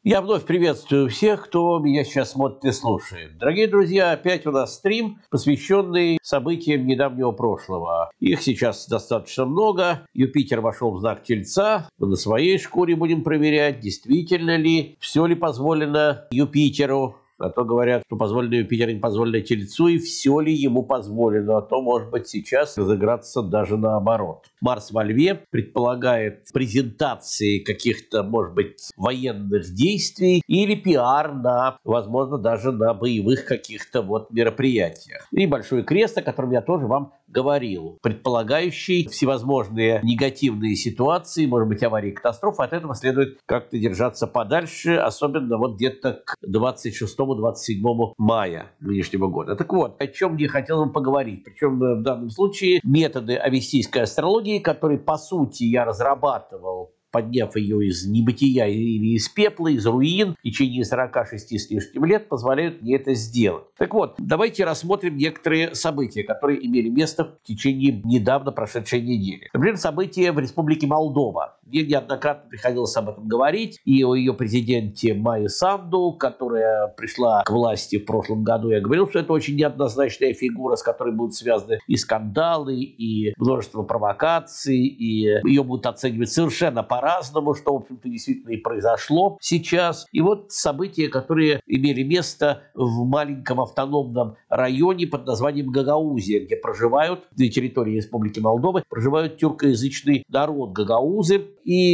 Я вновь приветствую всех, кто меня сейчас смотрит и слушает. Дорогие друзья, опять у нас стрим, посвященный событиям недавнего прошлого. Их сейчас достаточно много. Юпитер вошел в знак Тельца. Мы на своей шкуре будем проверять, действительно ли, все ли позволено Юпитеру. А то говорят, что позволено Юпитеру, не позволено Тельцу, и все ли ему позволено. А то, может быть, сейчас разыграться даже наоборот. Марс во Льве предполагает презентации каких-то, может быть, военных действий или пиар на, возможно, даже на боевых каких-то мероприятиях. И Большой Крест, о котором я тоже вам говорил, предполагающий всевозможные негативные ситуации, может быть, аварии, катастрофы. От этого следует как-то держаться подальше, особенно где-то к 26-27 мая нынешнего года. Так вот, о чем я хотел вам поговорить. Причем в данном случае методы авестийской астрологии, которые, по сути, я разрабатывал, подняв ее из небытия или из пепла, из руин в течение 46 с лишним лет, позволяют мне это сделать. Так вот, давайте рассмотрим некоторые события, которые имели место в течение недавно прошедшей недели. Например, события в Республике Молдова. Мне неоднократно приходилось об этом говорить, и о ее президенте Майе Санду, которая пришла к власти в прошлом году. Я говорил, что это очень неоднозначная фигура, с которой будут связаны и скандалы, и множество провокаций, и ее будут оценивать совершенно по-разному, что, в общем-то, действительно и произошло сейчас. И вот события, которые имели место в маленьком автономном районе под названием Гагаузия, где проживают, на территории Республики Молдова, проживают тюркоязычный народ гагаузы.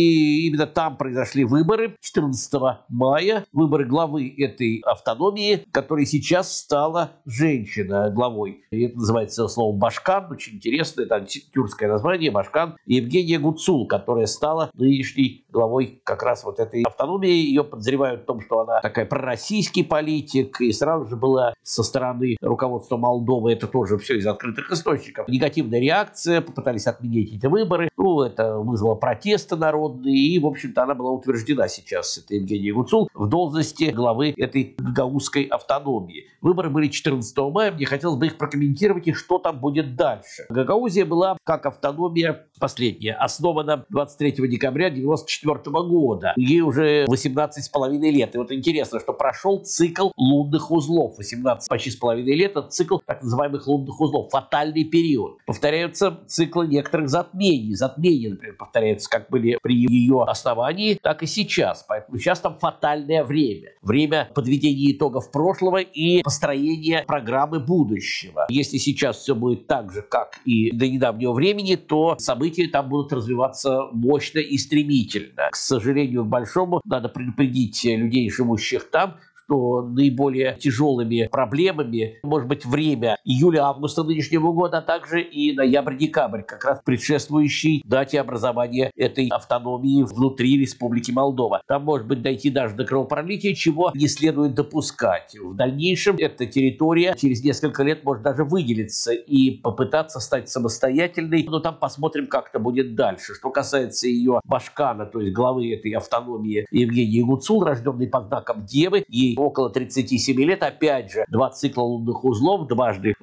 И именно там произошли выборы 14 мая, выборы главы этой автономии, которой сейчас стала женщина главой. И это называется словом Башкан, очень интересно, это тюркское название, Башкан. Евгения Гуцул, которая стала нынешней главой как раз этой автономии. Ее подозревают в том, что она такая пророссийский политик, и сразу же была со стороны руководства Молдовы, это тоже все из открытых источников, негативная реакция, попытались отменить эти выборы. Это вызвало протесты народные, и, в общем-то, она была утверждена сейчас, это Евгения Гуцул, в должности главы этой гагаузской автономии. Выборы были 14 мая, мне хотелось бы их прокомментировать, и что там будет дальше. Гагаузия была, как автономия последняя, основана 23 декабря 1994 года. Ей уже 18,5 лет. И интересно, что прошел цикл лунных узлов. 18 почти с половиной лет. Это цикл так называемых лунных узлов. Фатальный период. Повторяются циклы некоторых затмений. Затмения, например, повторяются как были при ее основании, так и сейчас. Поэтому сейчас там фатальное время. Время подведения итогов прошлого и построения программы будущего. Если сейчас все будет так же, как и до недавнего времени, то события там будут развиваться мощно и стремительно. К сожалению, к большому, надо предупредить людей, живущих там, что наиболее тяжелыми проблемами может быть время июля-августа нынешнего года, а также и ноябрь-декабрь, как раз предшествующий дате образования этой автономии внутри Республики Молдова. Там может быть дойти даже до кровопролития, чего не следует допускать. В дальнейшем эта территория через несколько лет может даже выделиться и попытаться стать самостоятельной, но там посмотрим, как это будет дальше. Что касается ее Башкана, то есть главы этой автономии Евгении Гуцул, рожденной под знаком Девы, ей около 37 лет, опять же, 2 цикла лунных узлов, дважды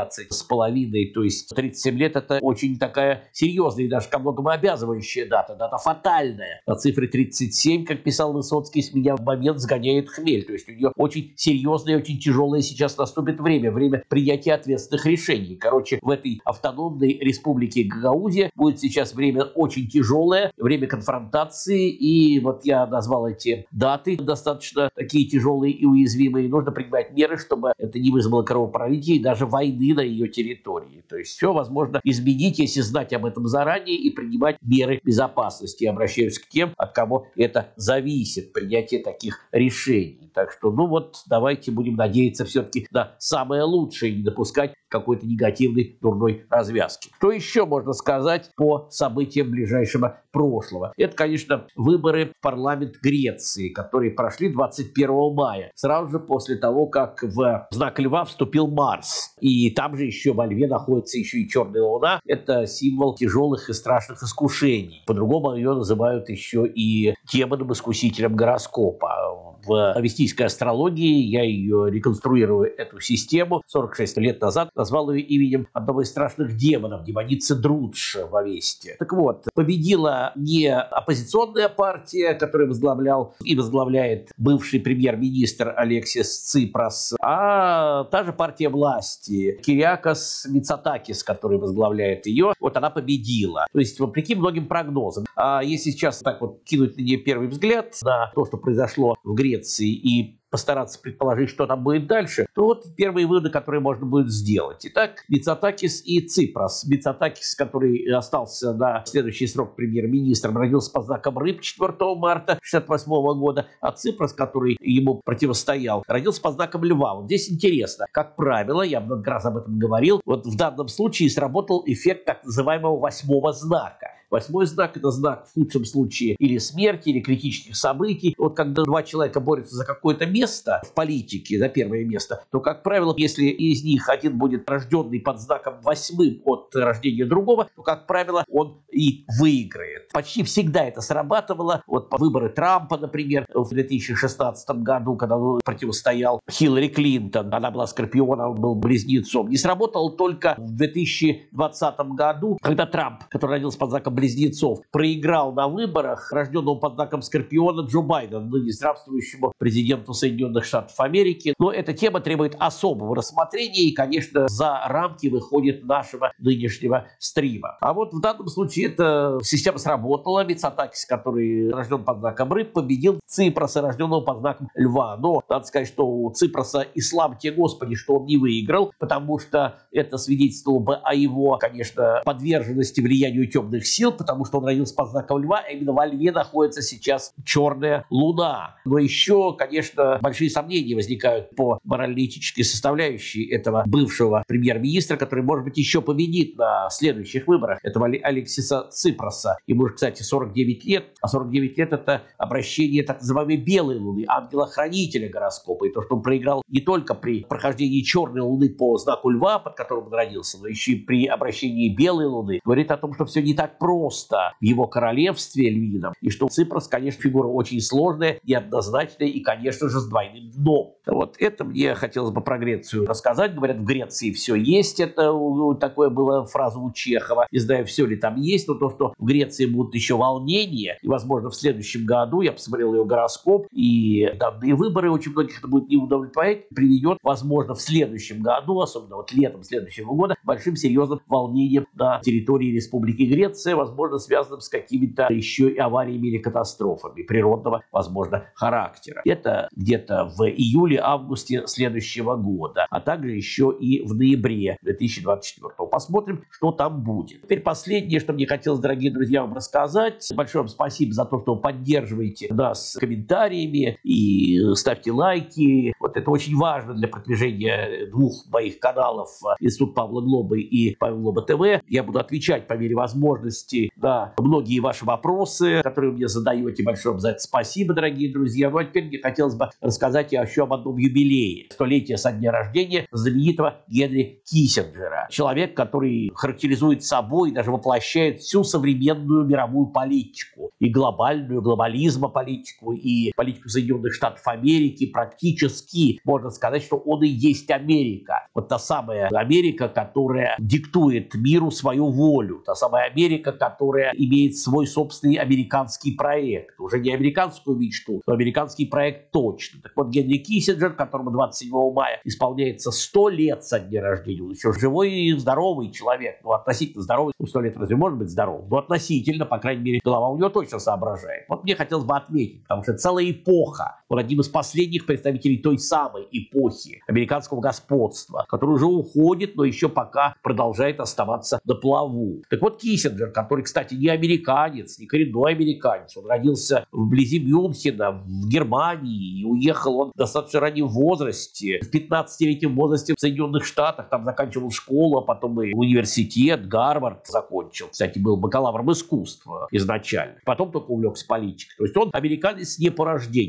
18,5, то есть 37 лет, это очень такая серьезная и даже ко многому обязывающая дата фатальная. На цифре 37, как писал Высоцкий, с меня в момент сгоняет хмель, то есть у нее очень серьезное, очень тяжелое сейчас наступит время принятия ответственных решений. Короче, в этой автономной республике Гагаузия будет сейчас время очень тяжелое, время конфронтации, и я назвал эти даты достаточно такие тяжелые и уязвимые, нужно принимать меры, чтобы это не вызвало кровопролития и даже войны на ее территории. То есть все возможно изменить, если знать об этом заранее и принимать меры безопасности. Я обращаюсь к тем, от кого это зависит, принятие таких решений. Так что, давайте будем надеяться все-таки на самое лучшее и не допускать какой-то негативной, дурной развязки. Что еще можно сказать по событиям ближайшего прошлого? Это, конечно, выборы в парламент Греции, которые прошли 21 мая, сразу же после того, как в знак Льва вступил Марс. И там же еще во Льве находится еще и черная луна. Это символ тяжелых и страшных искушений. По-другому ее называют еще и демоном-искусителем гороскопа. в авестийской астрологии, я ее реконструирую, эту систему, 46 лет назад назвал ее именем одного из страшных демонов, демоницы Друдж в Авесте. Так вот, победила не оппозиционная партия, которую возглавлял и возглавляет бывший премьер-министр Алексис Ципрас, а та же партия власти, Кириакос Мицотакис, который возглавляет ее, вот она победила. То есть, вопреки многим прогнозам. А если сейчас так вот кинуть на нее первый взгляд на то, что произошло в Греции, и постараться предположить, что там будет дальше, то вот первые выводы, которые можно будет сделать. Итак, Мицотакис и Ципрас. Мицотакис, который остался на следующий срок премьер-министром, родился под знаком рыб 4 марта 1968 года, а Ципрас, который ему противостоял, родился под знаком льва. Вот здесь интересно. Как правило, я много раз об этом говорил, вот в данном случае сработал эффект так называемого 8-го знака. 8-й знак – это знак в худшем случае или смерти, или критических событий. Вот когда два человека борются за какое-то место в политике, за первое место, то, как правило, если из них один будет рожденный под знаком 8 от рождения другого, то, как правило, он и выиграет. Почти всегда это срабатывало. Вот по выборы Трампа, например, в 2016 году, когда он противостоял Хиллари Клинтон, она была скорпионом, он был близнецом. Не сработало только в 2020 году, когда Трамп, который родился под знаком близнецов, проиграл на выборах рожденного под знаком Скорпиона Джо Байдена, ныне здравствующему президенту Соединенных Штатов Америки. Но эта тема требует особого рассмотрения и, конечно, за рамки выходит нашего нынешнего стрима. А вот в данном случае эта система сработала. Мицотакис, который рожден под знаком рыб, победил Ципроса, рожденного под знаком льва. Но надо сказать, что у Ципроса и слава тебе Господи, что он не выиграл, потому что это свидетельствовало бы о его, конечно, подверженности влиянию темных сил, потому что он родился под знаком льва, а именно во льве находится сейчас черная луна. Но еще, конечно, большие сомнения возникают по морально-этической составляющей этого бывшего премьер-министра, который, может быть, еще победит на следующих выборах, этого Алексиса Ципроса. Ему же, кстати, 49 лет, а 49 лет – это обращение так называемой белой луны, ангела-хранителя гороскопа. И то, что он проиграл не только при прохождении черной луны по знаку льва, под которым он родился, но еще и при обращении белой луны, говорит о том, что все не так просто в его королевстве львином, и что Ципрос, конечно, фигура очень сложная, неоднозначная и, конечно же, с двойным дном. Вот это мне хотелось бы про Грецию рассказать. Говорят, в Греции все есть. Это такое была фраза у Чехова. Не знаю, все ли там есть, но то, что в Греции будут еще волнения, и, возможно, в следующем году, я посмотрел ее гороскоп, и данные выборы очень многих это будет не удовлетворять, приведет, возможно, в следующем году, особенно вот летом следующего года, большим серьезным волнением на территории Республики Греция, возможно, связанным с какими-то еще и авариями или катастрофами природного, возможно, характера. Это где-то в июле-августе следующего года, а также еще и в ноябре 2024. Посмотрим, что там будет. Теперь последнее, что мне хотелось, дорогие друзья, вам рассказать. Большое вам спасибо за то, что вы поддерживаете нас комментариями и ставьте лайки. Вот это очень важно для продвижения двух моих каналов, Институт Павла Глобы и Павел Глоба ТВ. Я буду отвечать по мере возможности на многие ваши вопросы, которые вы мне задаете. Большое вам за это спасибо, дорогие друзья. Ну а теперь мне хотелось бы рассказать еще об одном юбилее. 100-летие со дня рождения знаменитого Генри Киссинджера. Человек, который характеризует собой и даже воплощает всю современную мировую политику. И глобальную, глобализма-политику, и политику Соединенных Штатов Америки. Практически можно сказать, что он и есть Америка. Вот та самая Америка, которая диктует миру свою волю. Та самая Америка, которая имеет свой собственный американский проект. Уже не американскую мечту, но американский проект точно. Так вот, Генри Киссинджер, которому 27 мая исполняется 100 лет со дня рождения, он еще живой и здоровый человек. Ну, относительно здоровый. 100 лет разве может быть здоровым? Но относительно, по крайней мере, голова у него точно соображает. Вот мне хотелось бы отметить, потому что целая эпоха. Он одним из последних представителей той самой эпохи американского господства, который уже уходит, но еще пока продолжает оставаться на плаву. Так вот, Киссинджер, который, кстати, не американец, не коренной американец, он родился вблизи Мюнхена, в Германии, и уехал он в достаточно раннем возрасте, в 15-летнем возрасте в Соединенных Штатах, там заканчивал школу, а потом и университет, Гарвард закончил. Кстати, был бакалавром искусства изначально. Потом только увлекся политикой. То есть он американец не по рождению. Но интересно,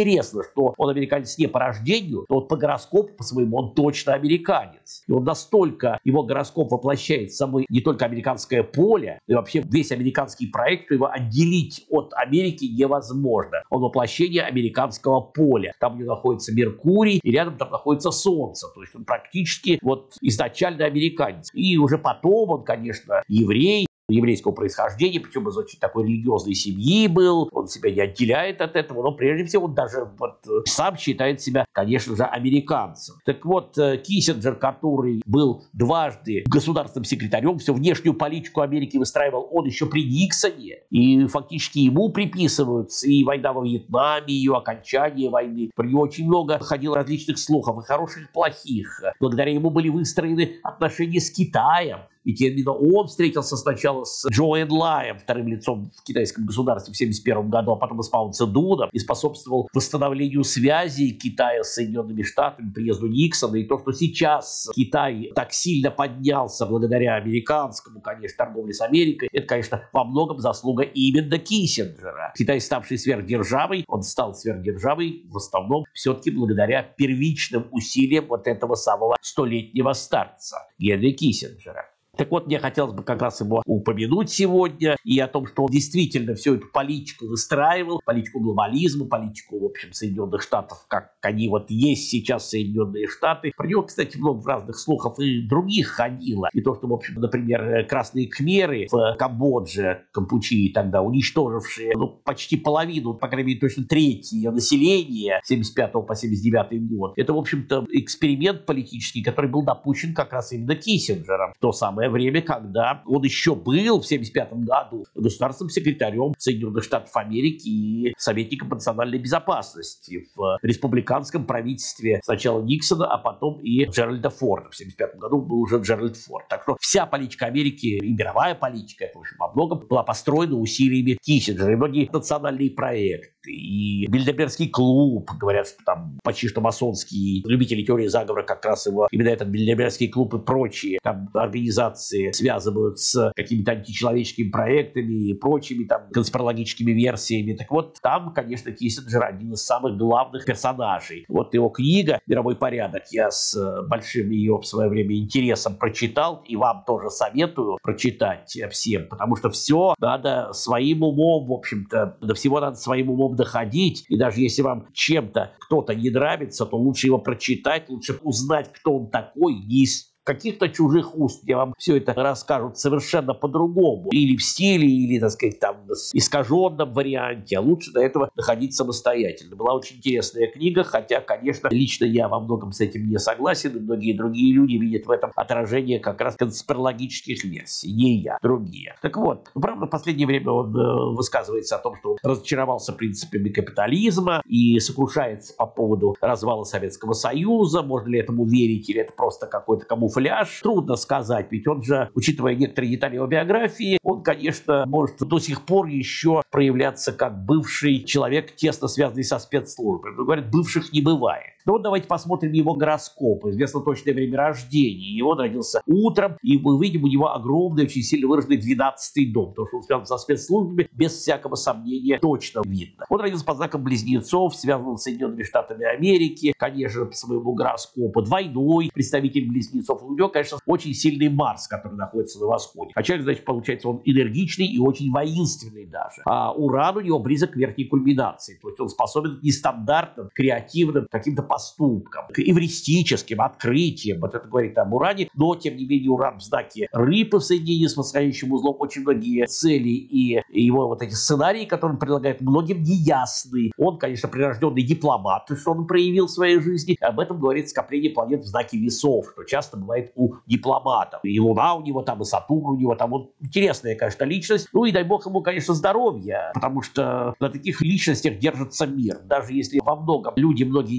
интересно, что он американец не по рождению, но вот по гороскопу, по своему, он точно американец. И он настолько, его гороскоп воплощает собой не только американское поле, но и вообще весь американский проект, что его отделить от Америки невозможно. Он воплощение американского поля. Там, где находится Меркурий, и рядом там находится Солнце. То есть он практически вот изначально американец. И уже потом он, конечно, еврей, еврейского происхождения, причем из очень такой религиозной семьи был, он себя не отделяет от этого, но прежде всего он даже сам считает себя, конечно же, американцем. Так вот, Киссинджер, который был дважды государственным секретарем, всю внешнюю политику Америки выстраивал он еще при Никсоне, и фактически ему приписываются и война во Вьетнаме, и ее окончание войны. Про него очень много ходило различных слухов, и хороших, и плохих. Благодаря ему были выстроены отношения с Китаем. Ведь именно он встретился сначала с Джоу Энлаем, вторым лицом в китайском государстве в 1971 году, а потом с Мао Цзэдуном, и способствовал восстановлению связей Китая с Соединенными Штатами, приезду Никсона. И то, что сейчас Китай так сильно поднялся благодаря американскому, конечно, торговле с Америкой, это, конечно, во многом заслуга именно Киссинджера. Китай, ставший сверхдержавой, он стал сверхдержавой в основном все-таки благодаря первичным усилиям вот этого самого столетнего старца Генри Киссинджера. Так вот, мне хотелось бы как раз его упомянуть сегодня и о том, что он действительно всю эту политику выстраивал, политику глобализма, политику, в общем, Соединенных Штатов, как они вот есть сейчас Соединенные Штаты. Про него, кстати, много разных слухов и других ходило. И то, что, в общем, например, красные кхмеры в Камбодже, Кампучии тогда, уничтожившие почти половину, по крайней мере, точно треть ее населения с 75 по 79 год, это, в общем-то, эксперимент политический, который был допущен как раз именно Киссинджером в то самое время, когда он еще был в 1975 году государственным секретарем Соединенных Штатов Америки и советником по национальной безопасности в республиканском правительстве сначала Никсона, а потом и Джеральда Форда. В 1975 году был уже Джеральд Форд. Так что вся политика Америки и мировая политика, это, в общем, во многом была построена усилиями Киссинджера. И многие национальные проекты, и Бильдербергский клуб, говорят, что там почти что масонские любители теории заговора, как раз его, именно этот Бильдербергский клуб и прочие там организации связывают с какими-то античеловеческими проектами и прочими там конспирологическими версиями. Так вот, там, конечно, Киссинджер один из самых главных персонажей. Вот его книга «Мировой порядок» я с большим ее в свое время интересом прочитал, и вам тоже советую прочитать всем, потому что все надо своим умом, в общем-то, до всего надо своим умом доходить, и даже если вам чем-то кто-то не нравится, то лучше его прочитать, лучше узнать, кто он такой, не из каких-то чужих уст, где вам все это расскажут совершенно по-другому. Или в стиле, или, так сказать, там, в искаженном варианте. А лучше до этого доходить самостоятельно. Была очень интересная книга, хотя, конечно, лично я во многом с этим не согласен, и многие другие люди видят в этом отражение как раз конспирологических версий. Не я, другие. Так вот, правда, в последнее время он высказывается о том, что он разочаровался принципами капитализма и сокрушается по поводу развала Советского Союза. Можно ли этому верить, или это просто какой-то камуфляж? Трудно сказать, ведь он же, учитывая некоторые детали его биографии, он, конечно, может до сих пор еще проявляться как бывший человек, тесно связанный со спецслужбами. Говорят, бывших не бывает. Но вот давайте посмотрим его гороскоп. Известно точное время рождения. И он родился утром, и мы видим у него огромный, очень сильно выраженный 12-й дом. Потому что он связан со спецслужбами, без всякого сомнения, точно видно. Он родился под знаком Близнецов, связан с Соединенными Штатами Америки, конечно, по своему гороскопу. Двойной представитель Близнецов. У него, конечно, очень сильный Марс, который находится на восходе. А человек, значит, получается, он энергичный и очень воинственный даже. А Уран у него близок к верхней кульминации. То есть он способен к нестандартным, креативным каким-то поступкам, к эвристическим открытиям. Вот это говорит об Уране. Но, тем не менее, Уран в знаке Рыбы в соединении с восходящим узлом. Очень многие цели и его вот эти сценарии, которые он предлагает, многим неясны. Он, конечно, прирожденный дипломат, что он проявил в своей жизни. Об этом говорит скопление планет в знаке Весов, что часто бывает у дипломатов. И Луна у него там, и Сатурн у него там. Вот интересная, конечно, личность. Ну и дай бог ему, конечно, здоровья, потому что на таких личностях держится мир. Даже если во многом люди многие не согласны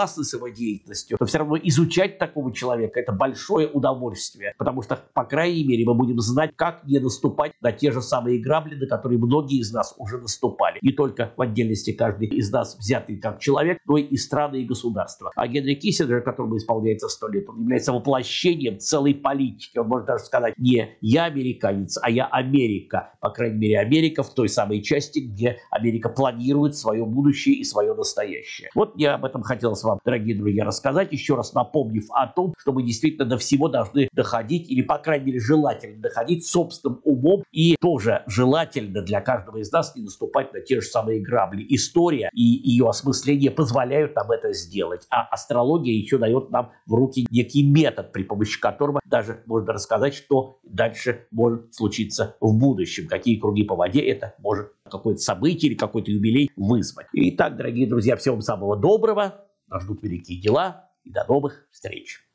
согласны с его деятельностью, то все равно изучать такого человека – это большое удовольствие, потому что, по крайней мере, мы будем знать, как не наступать на те же самые грабли, на которые многие из нас уже наступали. Не только в отдельности каждый из нас взятый как человек, но и страны и государства. А Генри Киссинджер, которому исполняется 100 лет, он является воплощением целой политики. Он может даже сказать: не я американец, а я Америка. По крайней мере, Америка в той самой части, где Америка планирует свое будущее и свое настоящее. Вот я об этом хотелось вам, дорогие друзья, рассказать, еще раз напомнив о том, что мы действительно до всего должны доходить, или, по крайней мере, желательно доходить собственным умом, и тоже желательно для каждого из нас не наступать на те же самые грабли. История и ее осмысление позволяют нам это сделать, а астрология еще дает нам в руки некий метод, при помощи которого даже можно рассказать, что дальше может случиться в будущем, какие круги по воде это может какое-то событие или какой-то юбилей вызвать. Итак, дорогие друзья, всего вам самого доброго, нас ждут великие дела, и до новых встреч.